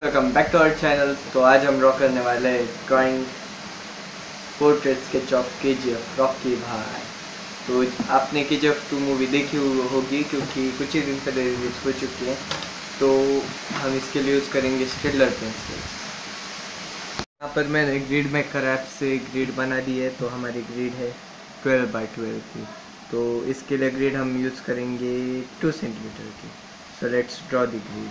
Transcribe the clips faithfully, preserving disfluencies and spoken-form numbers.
Welcome back to our channel. तो आज हम ड्रॉ करने वाले हैं ड्राइंग पोर्ट्रेट स्केच ऑफ के जी एफ रॉकी भाई। तो आपने के जी एफ टू मूवी देखी होगी क्योंकि कुछ ही दिन पहले रिलीज हो चुकी है। तो हम इसके लिए यूज़ करेंगे स्टेडलर पेंसिल। यहाँ पर मैंने ग्रिड मेकर ऐप से ग्रिड बना दी है। तो हमारी ग्रिड है ट्वेल्व बाई ट्वेल्व की। तो इसके लिए ग्रिड हम यूज़ करेंगे टू सेंटीमीटर की। So let's draw the grid.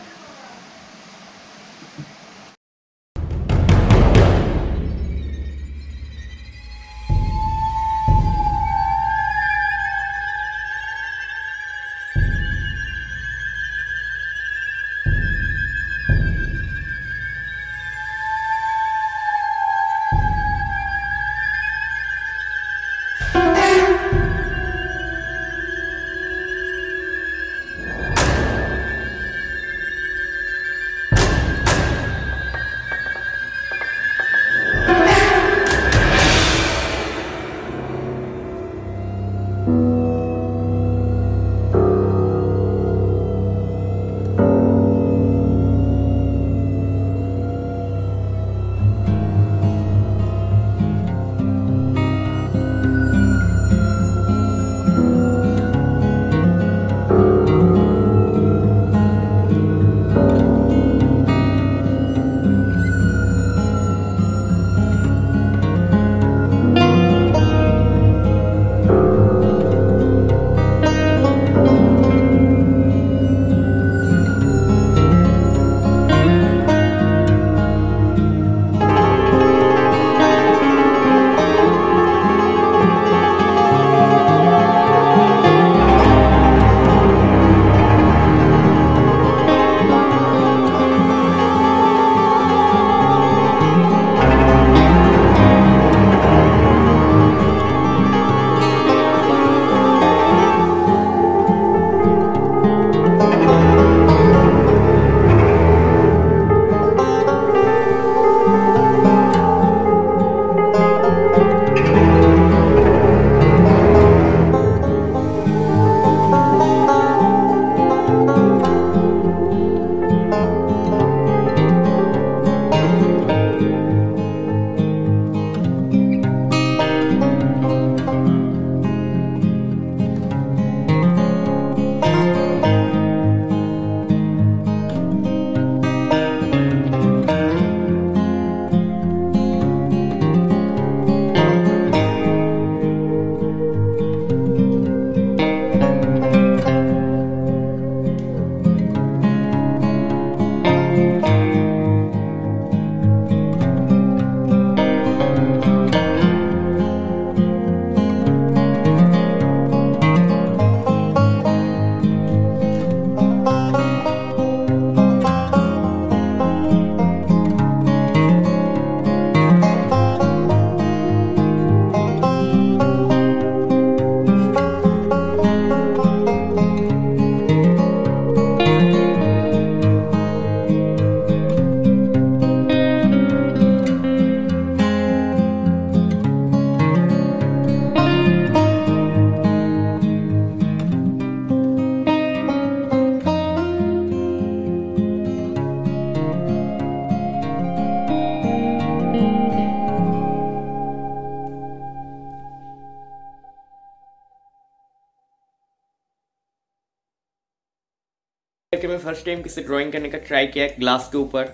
कि मैं फर्स्ट टाइम किसी ड्राइंग करने का ट्राई किया ग्लास के ऊपर,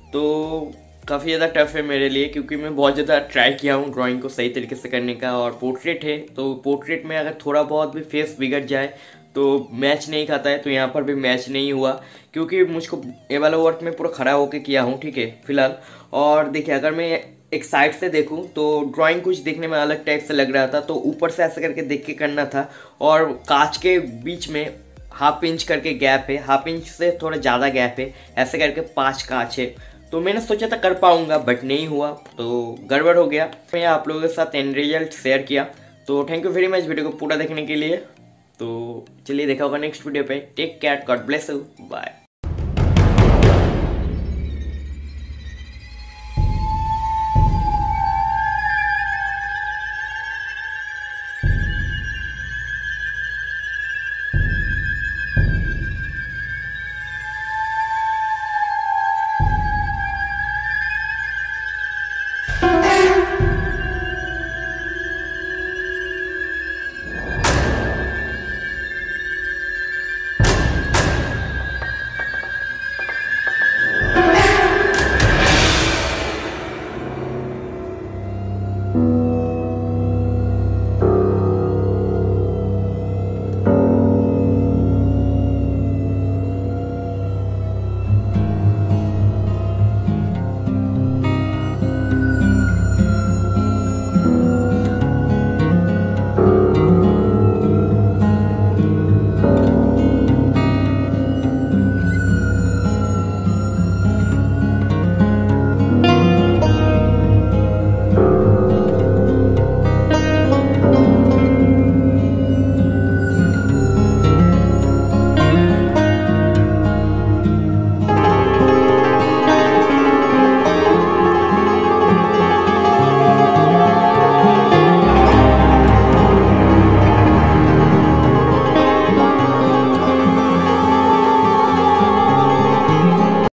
तो काफ़ी ज़्यादा टफ है मेरे लिए क्योंकि मैं बहुत ज़्यादा ट्राई किया हूँ ड्राइंग को सही तरीके से करने का। और पोर्ट्रेट है तो पोर्ट्रेट में अगर थोड़ा बहुत भी फेस बिगड़ जाए तो मैच नहीं खाता है। तो यहाँ पर भी मैच नहीं हुआ क्योंकि मुझको ये वाला वर्क में पूरा खड़ा होकर किया हूँ, ठीक है फिलहाल। और देखिए अगर मैं एक साइड से देखूं तो ड्राइंग कुछ देखने में अलग टाइप से लग रहा था, तो ऊपर से ऐसे करके देख के करना था। और कांच के बीच में हाफ इंच करके गैप है, हाफ इंच से थोड़ा ज़्यादा गैप है, ऐसे करके पांच कांच है। तो मैंने सोचा था कर पाऊंगा बट नहीं हुआ, तो गड़बड़ हो गया। मैं आप लोगों के साथ एंड रिजल्ट शेयर किया। तो thank you very much video को पूरा देखने के लिए। तो चलिए देखा होगा नेक्स्ट वीडियो पे। Take care, God bless you, bye.